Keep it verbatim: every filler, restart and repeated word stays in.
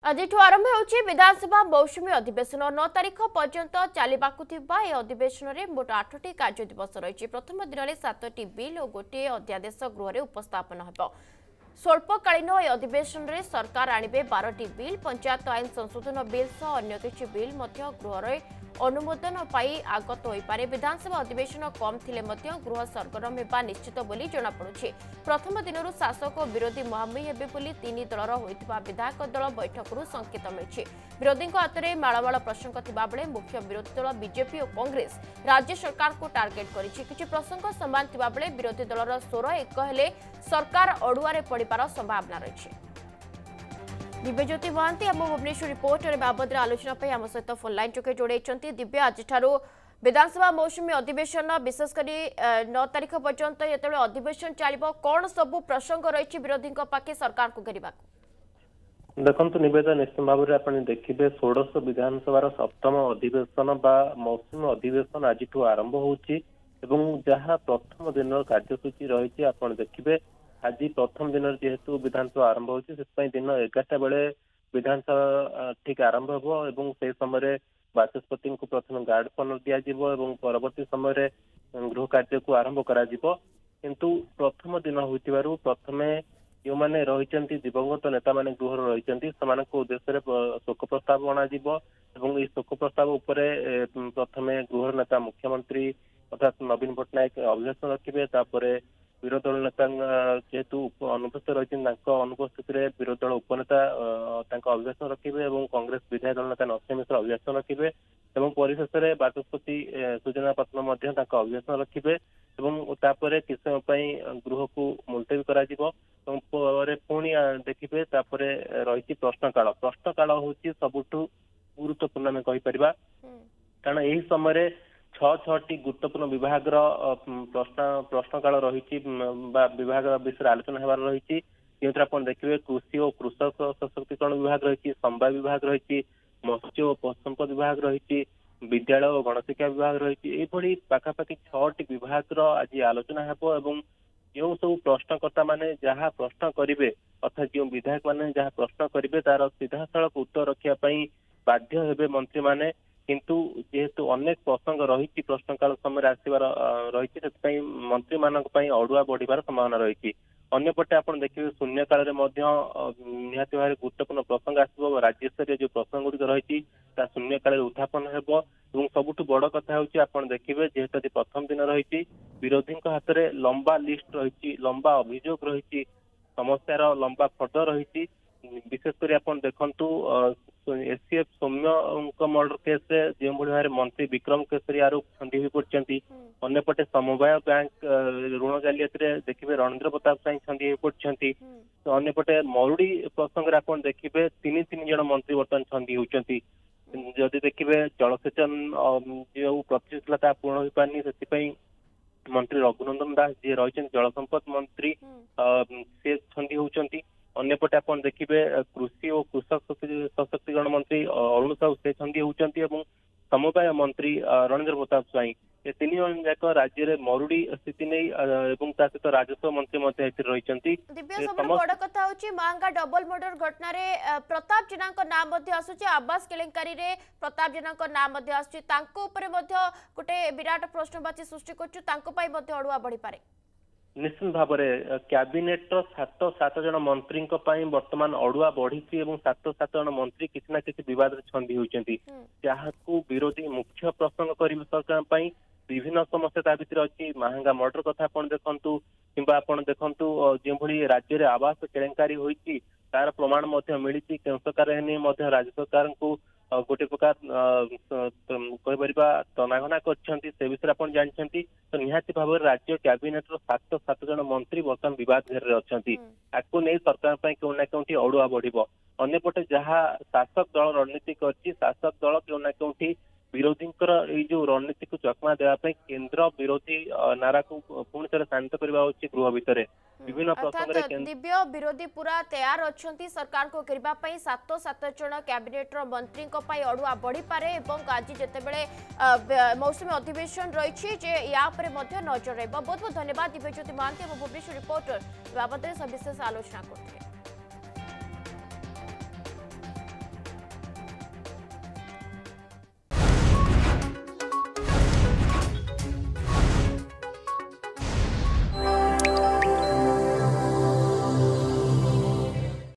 आज आरंभ होउछि विधानसभा मौसुमी अधिवेशन नौ तारीख पर्यंत चलवाकू अधिवेशन में मोट आठटी कार्य दिवस रही। प्रथम दिन में सातटी बिल और गोटे अध्यादेश गृह में उपस्थापन हो। स्वल्पकालीन यह अधिवेशन में सरकार आणवे बारटी बिल, पंचायत आईन संशोधन बिल सह अन्य किछि बिल गृह अनुमोदन पाई आगत हो पारे। विधानसभा अधिवेशन कम थिले मध्य गृह सरगरम होगा निश्चित बोली जଣାपड़ुछि। प्रथम दिनरू शासक और विरोधी मुहांमुही हेबे बोली तीन दलर होइतिबा विधायक दल बैठकरू संकेत मिलिछि। विरोधी हाथ में मालमाल प्रसंग थिबा बेले मुख्य विरोधी दल बीजेपी और कांग्रेस राज्य सरकार को टार्गेट करिछि। किछि प्रसंग समान थिबा बेले विरोधी दलर स्वर एक हेले सरकार अड़ुआरे पड़िबार संभावना रही। दिव्यज्योति महांती आम भुवनेश्वर रिपोर्टर बाबद आलोचना आम सहित फोन लाइन जोगे जोड़े। दिव्य आज विधानसभा मौसुमी अधिवेशन विशेषकर नौ तारीख पर्यंत जो अधिवेशन चलो कौन सबू प्रसंग रही विरोधी पाखे सरकार को घेरवा देखु निवेदा निश्चित भाव में देखिए षोड़श विधानसभा सप्तम अधिवेशन बा मौसुमी अधिवेशन आज आरंभ होची जहाँ प्रथम दिन कार्यसूची रही आप देखिए आज प्रथम दिन जेहेतु विधानसभा आरंभ होची दिन एगारटा बेले विधानसभा ठीक आरंभ हो से समय बाचस्पति को प्रथम गार्ड पनर दिज्व परवर्ती समय गृह कार्य को आरंभ करा किंतु प्रथम दिन होइतिबारु प्रथमे जो मैंने रही दिवंगत नेता मैंने गृह रही उद्देश्य शोक प्रस्ताव अणाजिव शोक प्रस्ताव उपरे प्रथमे गृह नेता मुख्यमंत्री अर्थात नवीन पट्टनायक अभिभाषण रखिए विरोधी दल नेता जेहेतु अनुपस्थित रही अनुपस्थित विरोधी दल उपनेता अभिभाषण रखिए कांग्रेस विधायक दल नेता नरसिंह मिश्र अभिभाषण रखिए परिशेष में बाचस्पति सुजना पट्टनायक अभिभाषण रखिए किस समय गृह को मुलतवी कर पुणी देखिए रही प्रश्नकाल प्रश्नकाल हूँ सबुठ गुरुत्वपूर्ण आम कहीपर कारण यही समय छह छटी गुरुत्वपूर्ण विभाग प्रश्न प्रश्नकाल रही विभाग विषय आलोचना होबार रही जो देखिए कृषि और कृषक सशक्तिकरण विभाग रही संवाद विभाग रही मत्स्य और पशुसंपद विभाग रही विद्यालय और गणशिक्षा विभाग रही ये पाखापाखि छटी विभाग आज आलोचना हो जो सब प्रश्नकर्ता मैंने जहाँ प्रश्न करेंगे अर्थात जो विधायक मैंने जहाँ प्रश्न करेंगे तार सीधा सड़क उत्तर रखापी बाध्य हेबे मंत्री मैंने किंतु जेहेतु अनेक प्रसंग रही प्रश्नकाल समय आसबार रही मंत्री मान अड़ुआ बढ़िबार संभावना रही अंपटे आप देखिए शून्यकाल निहाती भाव गुरुत्वपूर्ण प्रसंग आसो राज्य स्तरीय जो प्रसंग गुड़िक रही शून्यकाल उत्थापन हो सबुठ बड़ कथा हूँ देखिए जेहेतु प्रथम दिन रही विरोधी हाथ में लंबा लिस्ट रही लंबा अभियोग रही समस्यार लंबा फट रही विशेषकर आप देखु एसीएफ सौम्य मर्डर केस जो भाव मंत्री विक्रम केसरी आरोप छंदी हो पड़ती अंपटे समवाय बैंक ऋण जालियाती देखिए रणेंद्र प्रताप साई छंदी हो पड़ती अंपटे मरुड़ी प्रसंग आप देखिए तीन तीन जन मंत्री बर्तमान छंदी होती जदि देखिए जलसेचन जो प्रतिश्रुति पूर्ण हो पारनी से मंत्री रघुनंदन दास जी रही जल संपद मंत्री से छंदी होती अंपटे आप देखिए कृषि और कृषक सशक्तिकरण मंत्री अरुण साहू से छंदी होती समवाय मंत्री रणेंद्र प्रताप स्वाई ये तीन जन जाक राज्य में मरुड़ी स्थिति नहीं सहित राजस्व मंत्री रही बड़ कथा हूँ महांगा डबल मर्डर घटना प्रताप जेना नाम आवास केलेंकारी प्रताप जेना नाम आसुचे गोटे विराट प्रश्नवाची सृष्टि कर अड़ुआ बढ़ी पारे निश्चित भाव में कैबिनेट सात सात जन मंत्री बर्तमान अड़ुआ बढ़ी सात सात जन मंत्री किसी ना किसी विवाद छंदी होती जहाँ विरोधी मुख्य प्रसंग कर सरकार विभिन्न समस्या भितर अच्छी महंगा मर्डर कथा आप देखु कि देखु जो भाई राज्य में आवास केलेंकारी होती तार प्रमाण मिली केन्द्र सरकार राज्य सरकार को गोटे प्रकार कहीपर तनाघना कर विषय आप जानते तो निहाती भाव में राज्य कैबिनेट सात सात जन मंत्री बर्तमान विवाद घेर अच्छा आपको नहीं सरकार क्यों ना क्यों अड़ुआ बढ़ अंपटे जहाँ शासक दल रणनीति कर शासक दल क्यों ना क्यों विरोधी जो रणनीति को चकमा देवाई केन्द्र विरोधी नारा को पुणी थे शांत करवा गृह भितर विभिन्न प्रसंग दिव्य विरोधी पूरा तैयार अच्छा सरकार को घेरवाई सात सात जन कैबिनेट मंत्री अड़ुआ बढ़ी पारे आज जिते मौसुमी अधिवेशन रही या नजर रहा बहुत बहुत धन्यवाद दिव्यज्योति महांती भुवनेश्वर रिपोर्टर बाबद सविशेष आलोचना करते।